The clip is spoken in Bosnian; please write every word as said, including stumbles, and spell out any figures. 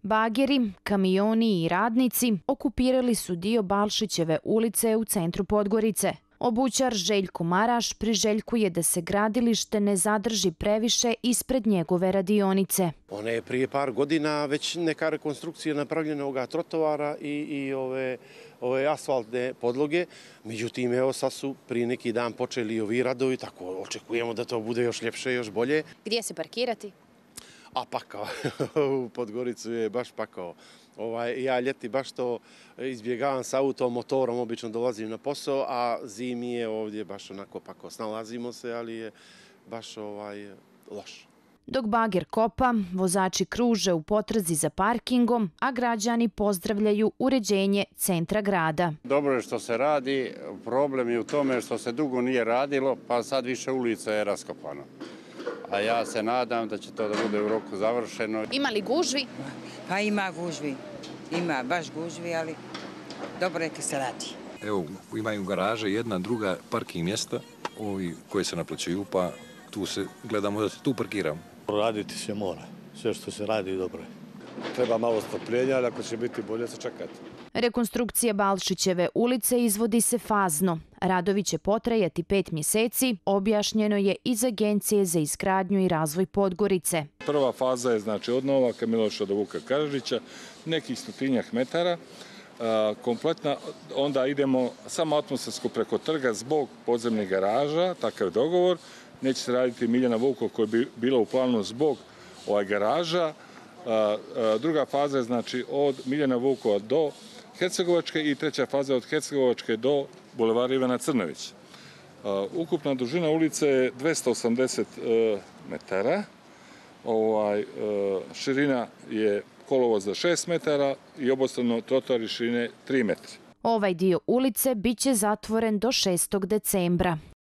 Bageri, kamioni i radnici okupirali su dio Balšićeve ulice u centru Podgorice. Obućar Željko Maraš priželjkuje da se gradilište ne zadrži previše ispred njegove radionice. Ona je prije par godina već neka rekonstrukcija napravljena ovoga trotovara i, i ove, ove asfaltne podloge. Međutim, evo sad su prije neki dan počeli ovi radovi, tako očekujemo da to bude još ljepše, još bolje. Gdje se parkirati? A pakao, u Podgoricu je baš pakao. Ovaj, ja ljeti baš to izbjegavam sa autom, motorom, obično dolazim na posao, a zimi je ovdje baš onako pakao. Snalazimo se, ali je baš ovaj, loš. Dok bager kopa, vozači kruže u potrazi za parkingom, a građani pozdravljaju uređenje centra grada. Dobro je što se radi, problem je u tome što se dugo nije radilo, pa sad više ulica je raskopano. A ja se nadam da će to da bude u roku završeno. Ima li gužvi? Pa ima gužvi, ima baš gužvi, ali dobro je kad se radi. Evo, imaju garaže, jedna, druga parking mjesta, ovi koji se naplaćuju, pa tu se gledamo da se tu parkiramo. Raditi se mora, sve što se radi dobro je. Treba malo strpljenja, ali ako će biti bolje se čekati. Rekonstrukcija Balšićeve ulice izvodi se fazno. Radovi će potrajati pet mjeseci, objašnjeno je iz Agencije za izgradnju i razvoj Podgorice. Prva faza je znači od Novaka Miloša do Vuka Karadžića, nekih stotinjak metara. Kompletna, onda idemo samo atmosfersko preko trga zbog podzemnih garaža, takav je dogovor. Neće se raditi Miljana Vukov koja bi bila u planu zbog ovaj garaža. Druga faza je znači od Miljana Vukova do Hercegovačke i treća faza od Hercegovačke do bulevara Ivana Crnovića. Ukupna dužina ulice je dvesta osamdeset metara, ovaj, širina je kolovoz za šest metara i obostrano trotoari širine tri metra. Ovaj dio ulice biće zatvoren do šestog decembra.